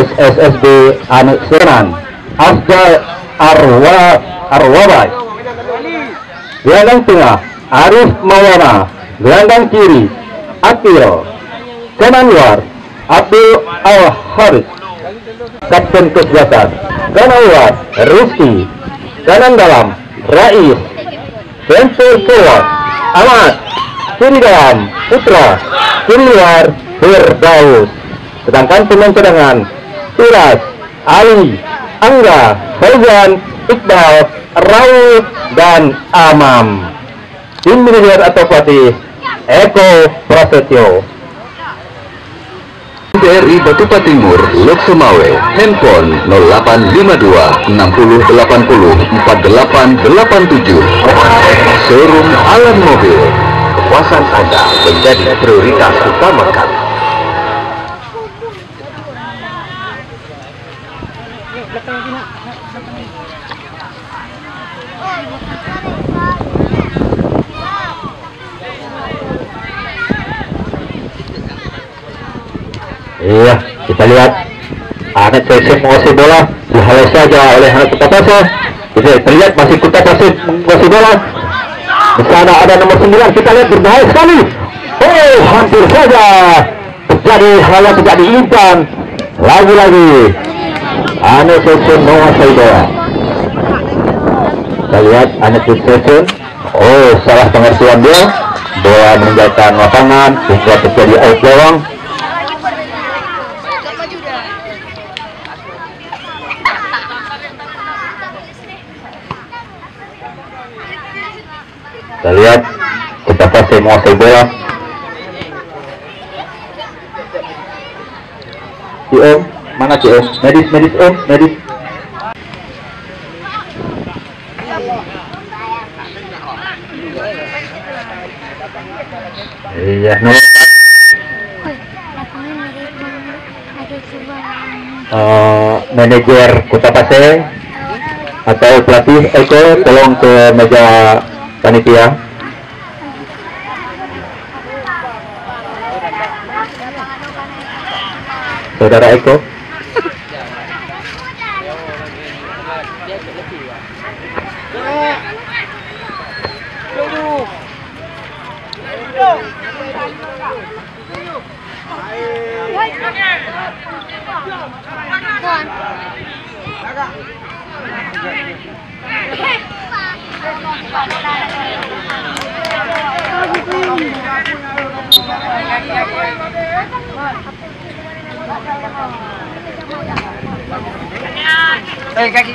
SSB Anu Senan Afdal Arwabay. Gelandang tengah Arif Maulana. Gelandang kiri Atil. Kanan luar Abdul Al-Harith. Kapten Kesebelasan. Kanan luar Rizky. Kanan dalam Rais. Center forward Ahmad. Kiri dalam Putra. Kiri luar Firdaus. Sedangkan pemain cadangan Tiras, Ali, Angga, Fauzan, Iqbal, Raul, dan Amam. Tim manajer atau pelatih Eko Prasetyo. BRI Batupa Timur, Lok Sumawe, handphone 0852 60 80 4887. Showroom Alan Mobil, kepuasan Anda menjadi prioritas utama kami. Iya, kita lihat anak Persib menguasai bola, dihalau saja oleh anak Kutapase. Kita terlihat masih Kutapase menguasai bola. Di sana ada nomor 9, kita lihat berbahaya sekali. Oh, hampir saja terjadi hal yang tidak diinginkan. Lagi-lagi anak Persib menguasai bola. Kita lihat anak Persib. Oh, salah pengertian dia. Bola meninggalkan lapangan hingga terjadi out lewang. Kita lihat kita pasti menguasai bola. Om, mana Om? Medis Om, medis. Iya, nomor manajer Kutapase atau pelatih Eko, tolong ke meja panitia. Saudara Eko. Kaki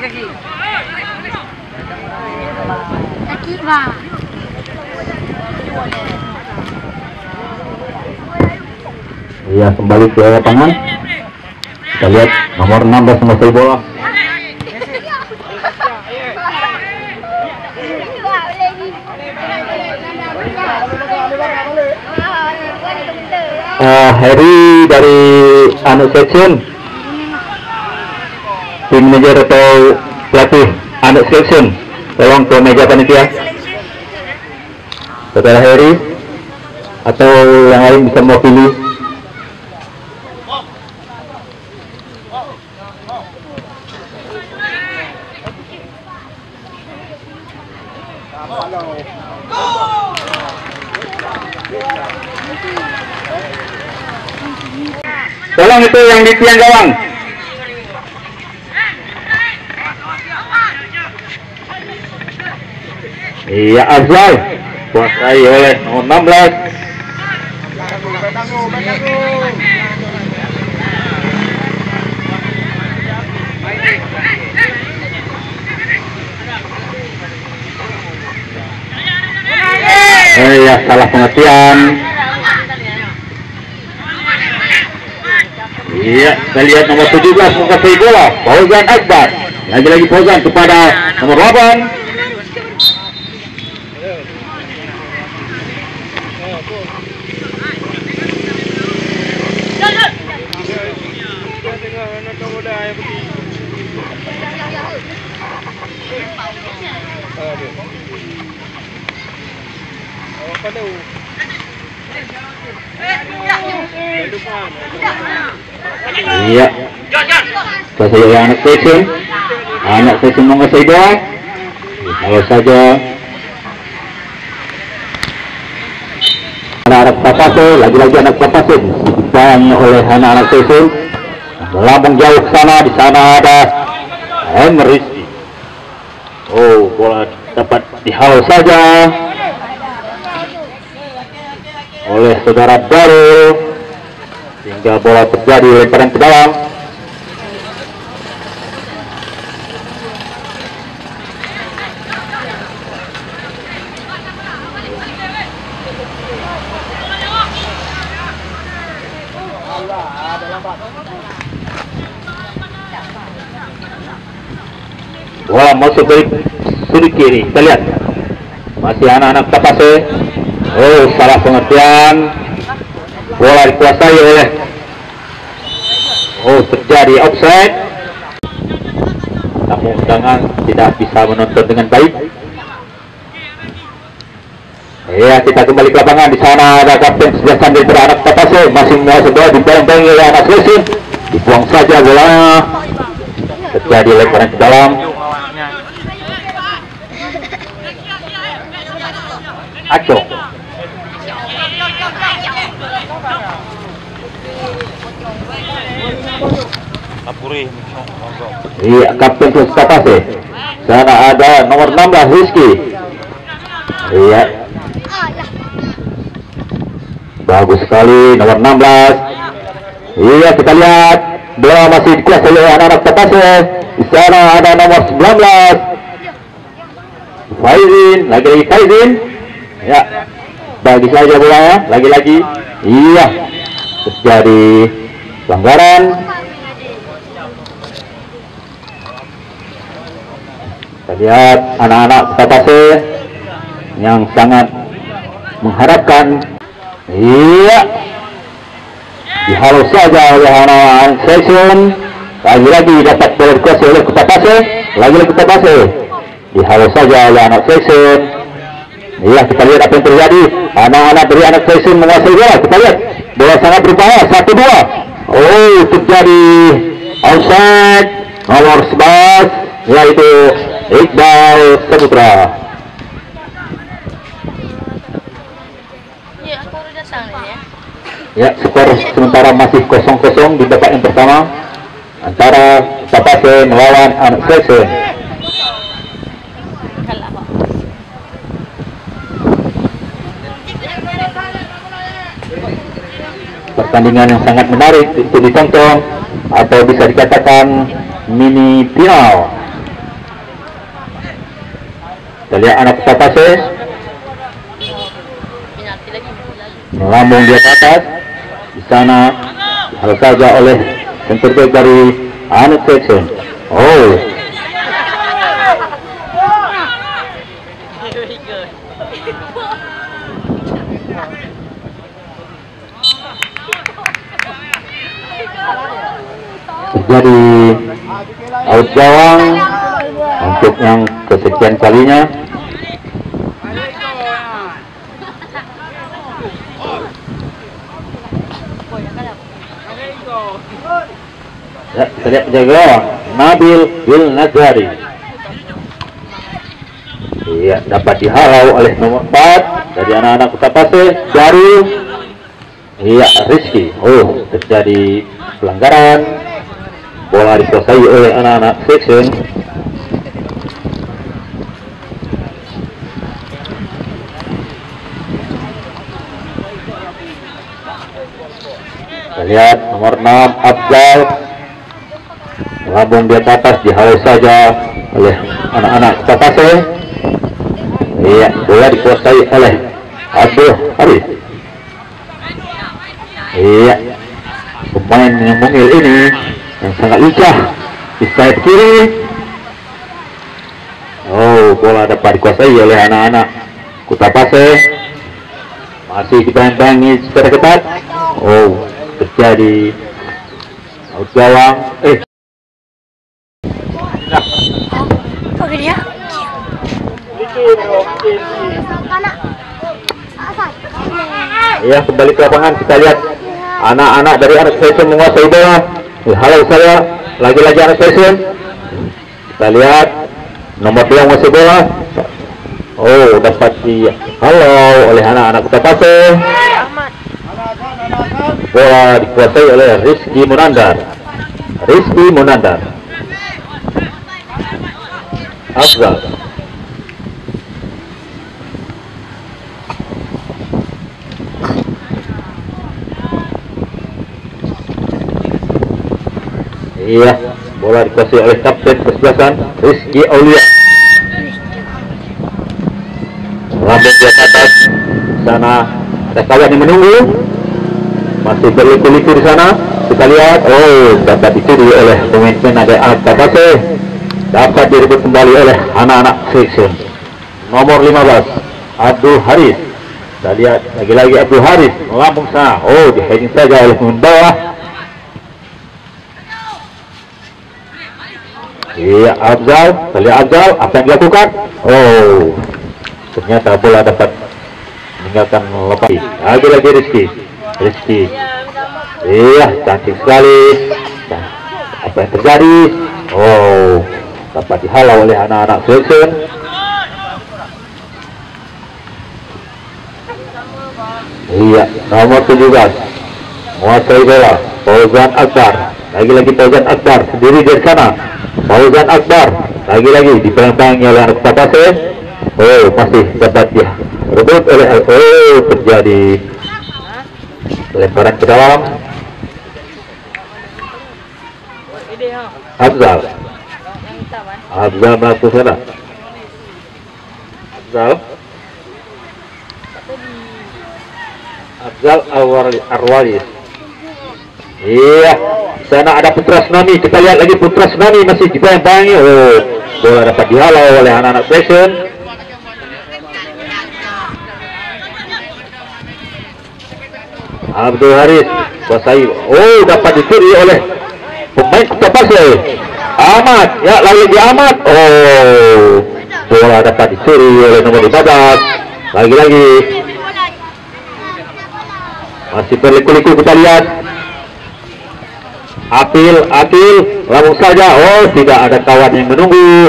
Pak. Iya, kembali ke lapangan. Kita lihat nomor 16 menguasai bola. Harry dari Anu Section, tim manajer atau pelatih Anu Section, tolong ke meja panitia. Saudara Harry atau yang lain bisa mewakili. Tolong itu yang di tiang gawang. Iya, Azal kuasai oleh nomor 16. Iya, salah pengertian. Iya, kita lihat nomor 17 menguasai bola, Fauzan Akbar. Lagi-lagi Fauzan kepada nomor 8. Iya. Saya anak section. Anak section menguasai bola. Kalau saja anak Papase, lagi-lagi anak Papase dibanyak oleh anak-anak section. Melambung jauh ke sana, di sana ada Henry. Oh, bola dapat dihalau saja oleh saudara Darul, sehingga bola terjadi lemparan ke dalam. Bola masuk dari sudut kiri, kita lihat masih anak-anak Papase. Oh, salah pengertian, bola dikuasai oleh, oh terjadi offside, tamu undangan tidak bisa menonton dengan baik. Ya, kita kembali ke lapangan. Di sana ada kapten sudah sambil beranak Papase, masih menguasai bola, dipegang oleh anak Selesin, dibuang saja bola, terjadi lemparan ke dalam. Aco. Iya, kapten Papase. Sana ada nomor 16 Rizky. Iya. Bagus sekali nomor 16. Iya, kita lihat bola masih dikuasai oleh anak-anak Papase. Di sana ada nomor 19 Faizin, lagi-lagi Faizin. Ya, bagi saja bola, lagi-lagi. Iya, terjadi pelanggaran. Kita lihat anak-anak Papase yang sangat mengharapkan. Iya, dihalau saja oleh anak-anak Section. Lagi-lagi dapat bola dikuasai oleh Papase, lagi-lagi Papase dihalau saja oleh anak Section. Iya, kita lihat apa yang terjadi. Anak-anak dari anak Section menguasai bola. Kita lihat bola sangat berbahaya. 1-2. Oh, terjadi offside nomor 11, yaitu Iqbal Saputra. Ya, skor sementara masih 0-0 di babak yang pertama antara Papase melawan anak Section. Pertandingan yang sangat menarik untuk ditonton, atau bisa dikatakan mini final. Kita lihat anak Papase melambung di atas. Di sana harus saja oleh center back dari anak Section. Oh, terjadi out gawang untuk yang kesekian kalinya. Ya, kita lihat penjaga Nabil Bil Nazari. Iya, dapat dihalau oleh nomor 4 dari anak-anak Papase dari, iya, Rizky. Oh, terjadi pelanggaran. Bola dikuasai oleh anak-anak Section. Kita lihat nomor 6 Abdal melambung di atas, dihalau saja oleh anak-anak Papase. Iya, bola dikuasai oleh Abdul Haris. Iya, pemain yang mungil ini yang sangat lincah di sayap kiri. Oh, bola dapat dikuasai oleh anak-anak Papase. Masih dibayang-bayangi secara ketat. Oh, terjadi out gawang. Oke dia. Ya, kembali ke lapangan. Kita lihat anak-anak dari anak station menguasai bola. Halo saya, lagi-lagi anak station. Kita lihat nomor 2 menguasai bola. Oh, dapat halo oleh anak-anak Kota Pasir. Bola dikuasai oleh Rizky Munandar. Afzal. Iya, bola dikuasai oleh kapten kesebelasan Rizky Aulia. Lambung di atas. Sana ada kawan yang menunggu. Masih berliku-liku di sana. Kita lihat, oh, dapat dicuri oleh pemain-pemain ada anak Tapase. Dapat direbut kembali oleh anak-anak section. Nomor 15, Abdul Haris. Kita lihat lagi-lagi Abdul Haris melambung sana. Oh, di heading saja oleh pemain bawah. Iya, Abzal. Kita lihat Abzal, apa yang dilakukan? Oh, ternyata bola dapat meninggalkan lepas. Lagi-lagi Rizky. Iya, cantik sekali. Apa yang terjadi? Oh, dapat dihalau oleh anak-anak selection. Iya, nomor 17 menguasai bola, Fauzan Akbar. Lagi-lagi Fauzan Akbar sendiri dari sana. Fauzan Akbar lagi-lagi dipelantangi oleh anak Tapase. Oh, masih dapat dia rebut oleh terjadi lemparan ke dalam. Abzal melakukan Abzal Arwalis. Iya, sana ada Putra Tsunami. Kita lihat lagi Putra Tsunami masih dibangi. Oh, bola dapat dihalau oleh anak-anak Passion. Abdul Haris kuasai. Oh, dapat dicuri oleh pemain Kota Pasir. Ahmad, ya lagi Ahmad. Oh, bola dapat dicuri oleh nomor 15. Lagi-lagi masih berliku-liku. Kita lihat Akil langsung saja. Oh, tidak ada kawan yang menunggu.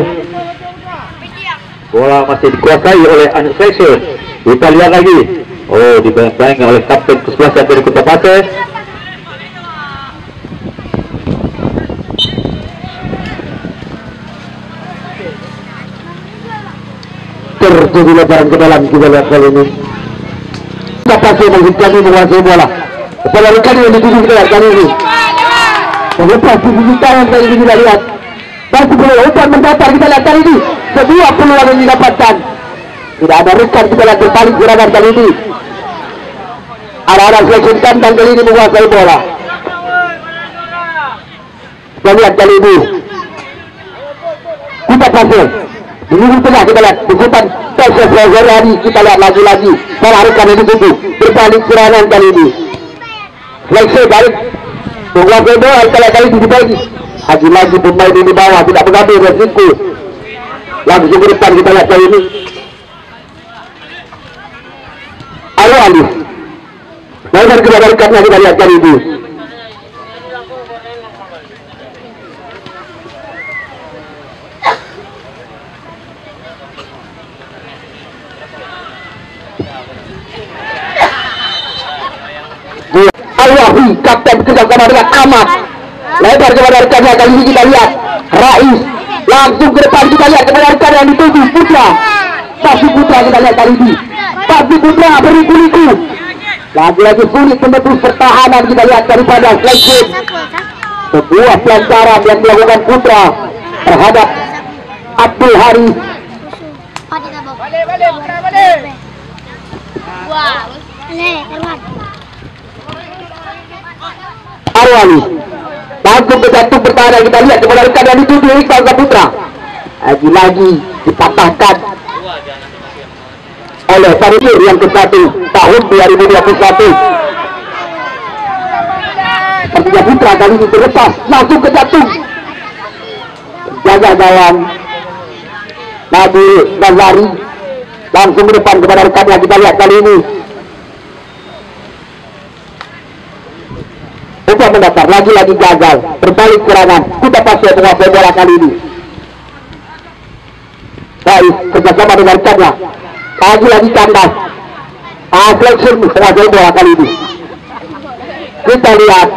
Bola masih dikuasai oleh anak section. Kita lihat lagi. Oh, dibayang-bayang oleh kapten kesebelasan dari Kota Pasir. Terjadi lebaran ke dalam. Kita lihat kali ini Kota Pasir menguasai bola. Kepala kali yang dituju kita lihat kali ini. Melepas di tangan kali ini kita lihat. Masih boleh umpan mendatar kita lihat kali ini. Sebuah peluang yang didapatkan. Tidak ada rekan kita lihat berbalik gerakan kali ini. Arah-arah selection kandang kali ini menguasai bola. Kita lihat kali ini Kota Pasir menunggu tengah. Kita lihat besutan Tasya Frazariani. Kita lihat lagi-lagi salah rekan yang dituju berbalik serangan kali ini. Selection balik menguasai bola. Kita lihat kali ini dibagi. Lagi-lagi pemain ini bawah tidak mengambil resiko. Langsung ke depan kita lihat kali ini. Alif. Lalu kebalikannya kita lihat kali ini. Alwahi, kapten kerjasama dengan Ahmad. Lebar kepada rekannya kali ini kita lihat Rais. Langsung ke depan kita lihat kepada rekan yang dituju Putra. Tapi Putra kita lihat kali ini. Tapi Putra berliku-liku. Lagi-lagi sulit menembus pertahanan kita lihat daripada selection. Sebuah pelancaran yang dilakukan Putra terhadap Abdul Haris. Arwani langsung ke jantung pertahanan kita lihat kepada rekan yang dituju Iqbal Saputra. Lagi-lagi dipatahkan oleh Parkir yang ke-1 tahun 2021. Sepertinya Putra kali ini terlepas langsung ke jantung. Jaga gawang Nabi Nazari langsung ke depan kepada rekannya. Kita lihat kali ini coba mendatar, lagi-lagi gagal. Berbalik serangan, Kuta Pasir menguasai bola kali ini. Baik, kerjasama dengan Chandra. Lagi-lagi kandas. Selection menguasai bola kali ini. Kita lihat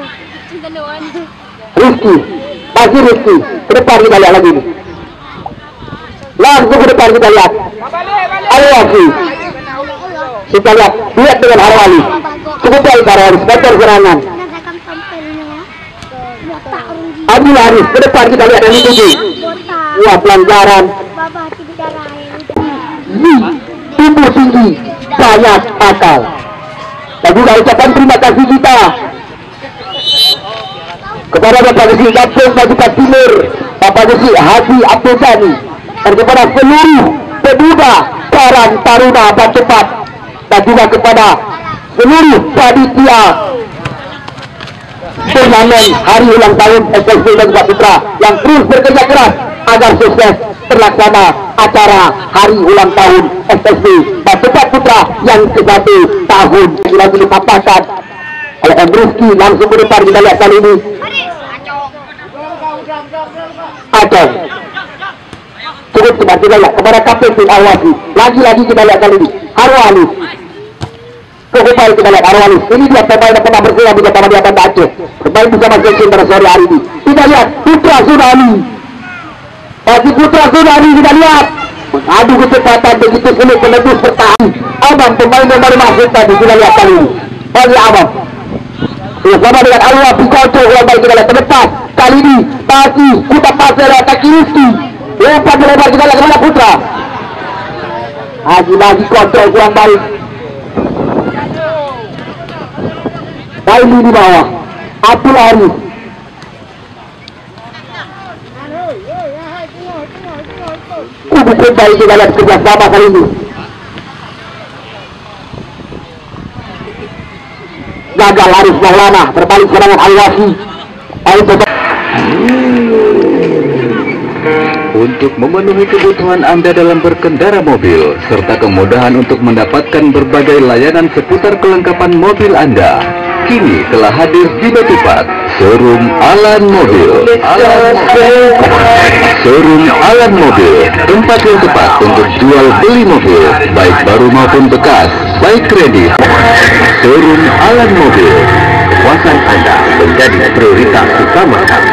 Rizky, masih Rizky. Ke depan kita lihat lagi ini. Langsung ke depan kita lihat Alwasi. Kita lihat dengan Arwali. Cukup baik Arwali, sebentar serangan. Abdul Haris, ke depan kita lihat yang dituju. Wah, pelanggaran. Tumbuh tinggi, banyak akal. Dan juga ucapan terima kasih kita kepada Bapak Gesi Gabung Majukan Timur, Bapak Gesi Haji Abdul Ghani, dan kepada seluruh pemuda Karang Taruna Bacepat, dan juga kepada seluruh panitia turnamen hari ulang tahun SSB dan Putra yang terus bekerja keras agar sukses terlaksana acara hari ulang tahun SSB Bacepat Putra yang ke-1 tahun. Lagi dipatahkan oleh M. Rizky, langsung ke depan kita lihat kali ini Acong. Cukup cepat kita lihat kepada KPP Arwasi. Lagi-lagi kita lihat kali ini Arwani. Cukup baik kita lihat Arwani. Ini dia pemain yang pernah berselang di Banda Aceh. Bermain bersama Section pada sore hari ini. Kita lihat Putra Tsunami. Masih Putra Tsunami kita lihat mengadu kecepatan begitu sulit menembus bertahan. Abang pemain yang baru masuk tadi kita lihat kali ini. Bagi Abang bersama dengan Alwasi Kocok yang baik kita lihat ke depan. Kali ini masih Kuta Pasir kaki Rizky. Lepas melebar kita lihat kepada Putra. Lagi-lagi kontrol kurang baik. Baili di bawah Abdul Haris. Cukup baik kita lihat kerjasama kali ini. Gagal Haris Maulana, berbalik serangan Alwasi. Untuk memenuhi kebutuhan Anda dalam berkendara mobil, serta kemudahan untuk mendapatkan berbagai layanan seputar kelengkapan mobil Anda, kini telah hadir di Batupat, Showroom Alan Mobil. Showroom Alan Mobil, tempat yang tepat untuk jual beli mobil, baik baru maupun bekas, baik kredit. Showroom Alan Mobil, kepuasan Anda menjadi prioritas utama kami.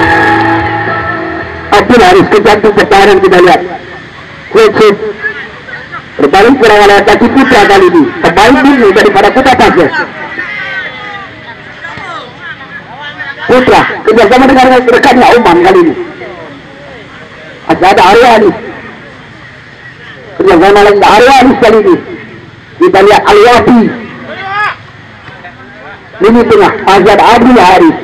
Abdul Haris kejantung pertahanan kita lihat. Switch berbalik serangan oleh kaki Putra kali ini. Terbaik dulu daripada Kuta Pasir. Putra kerjasama dengan rekannya Oman kali ini. Masih ada Arwani. Kerjasama lagi Arwani kali ini. Kita lihat Alwati. Ini tengah masih ada Abdul Haris.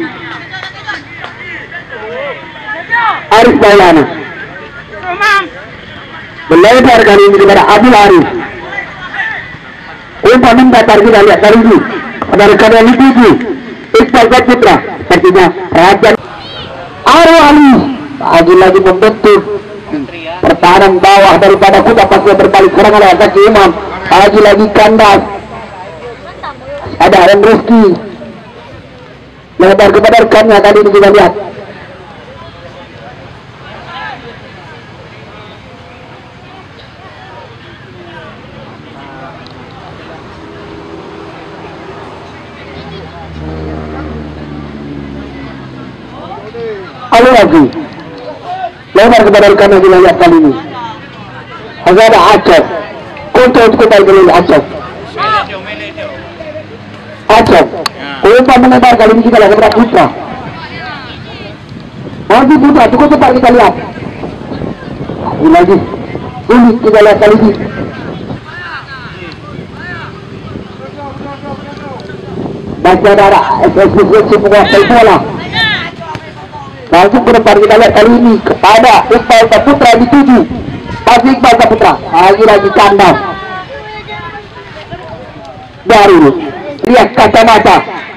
Haris Maulana melebar kali ini kepada Abdul Haris. Umpan mendatar kita lihat kali ini pada rekan yang dituju Iqbal Putra. Sepertinya perhatian Arwani lagi-lagi membentuk pertahanan bawah daripada Kuta Pasir, berbalik serangan oleh kaki Imam. Lagi-lagi kandas. Ada M. Rizky melebar kepada rekannya tadi ini kita lihat. Lagi lebar kepada rekannya kita lihat kali ini. Masih ada Acok. Kontrol cukup baik kali ini Acok. Acok. Umpan melebar kali ini kita lihat kepada Putra. Masih Putra cukup cepat kita lihat. Lagi sulit kita lihat kali ini. Masih ada SSB menguasai bola. Langsung ke depan kita lihat kali ini kepada Iqbal Putra dituju. Masih Iqbal Putra lagi-lagi kandas. Baru lihat kacamata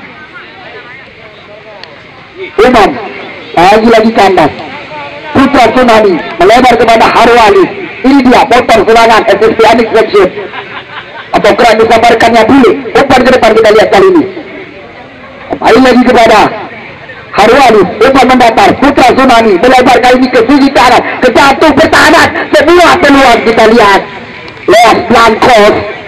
Imam lagi-lagi kandas. Putra Tsunami melebar kepada Harwali. Ini dia motor serangan SSB Anik Section atau keran disabarkannya dulu. Umpan ke depan kita lihat kali ini. Kali lagi kepada Harwani, umpan mendatar, Putra Sunani melebar kali ini ke sisi kanan, kejatuh pertahanan, sebuah peluang kita lihat. Los Blancos